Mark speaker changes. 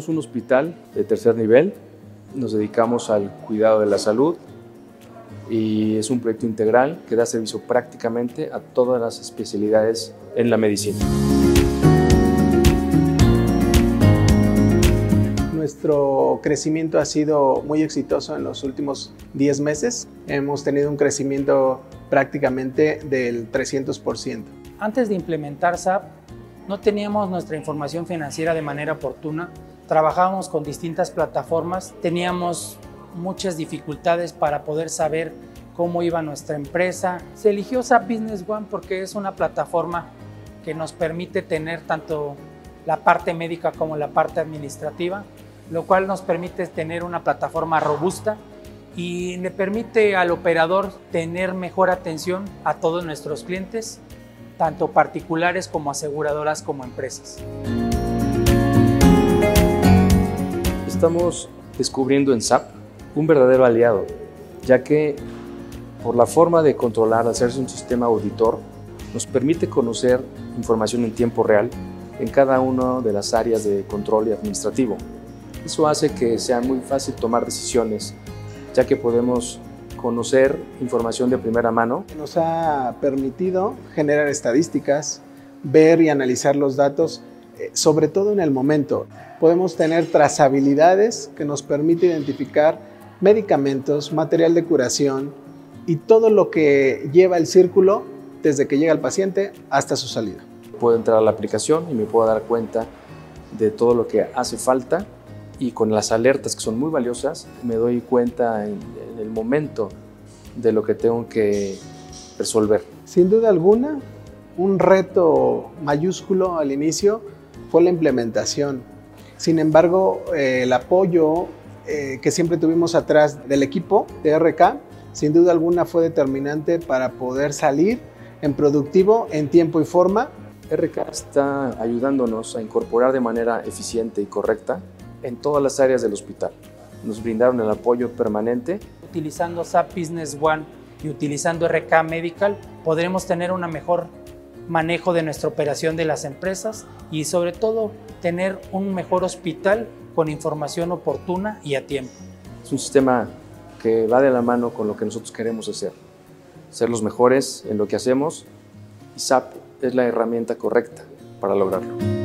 Speaker 1: Somos un hospital de tercer nivel, nos dedicamos al cuidado de la salud y es un proyecto integral que da servicio prácticamente a todas las especialidades en la medicina.
Speaker 2: Nuestro crecimiento ha sido muy exitoso en los últimos 10 meses. Hemos tenido un crecimiento prácticamente del 300%.
Speaker 3: Antes de implementar SAP, no teníamos nuestra información financiera de manera oportuna. Trabajábamos con distintas plataformas, teníamos muchas dificultades para poder saber cómo iba nuestra empresa. Se eligió SAP Business One porque es una plataforma que nos permite tener tanto la parte médica como la parte administrativa, lo cual nos permite tener una plataforma robusta y le permite al operador tener mejor atención a todos nuestros clientes, tanto particulares como aseguradoras como empresas.
Speaker 1: Estamos descubriendo en SAP un verdadero aliado, ya que por la forma de controlar, de hacerse un sistema auditor, nos permite conocer información en tiempo real en cada una de las áreas de control y administrativo. Eso hace que sea muy fácil tomar decisiones, ya que podemos conocer información de primera mano.
Speaker 2: Nos ha permitido generar estadísticas, ver y analizar los datos, sobre todo en el momento. Podemos tener trazabilidades que nos permite identificar medicamentos, material de curación y todo lo que lleva el círculo desde que llega el paciente hasta su salida.
Speaker 1: Puedo entrar a la aplicación y me puedo dar cuenta de todo lo que hace falta, y con las alertas, que son muy valiosas, me doy cuenta en el momento de lo que tengo que resolver.
Speaker 2: Sin duda alguna, un reto mayúsculo al inicio fue la implementación. Sin embargo, el apoyo que siempre tuvimos atrás del equipo de RK, sin duda alguna fue determinante para poder salir en productivo, en tiempo y forma.
Speaker 1: RK está ayudándonos a incorporar de manera eficiente y correcta en todas las áreas del hospital. Nos brindaron el apoyo permanente.
Speaker 3: Utilizando SAP Business One y utilizando RK Medical, podremos tener un mejor manejo de nuestra operación de las empresas y sobre todo tener un mejor hospital con información oportuna y a tiempo.
Speaker 1: Es un sistema que va de la mano con lo que nosotros queremos hacer, ser los mejores en lo que hacemos, y SAP es la herramienta correcta para lograrlo.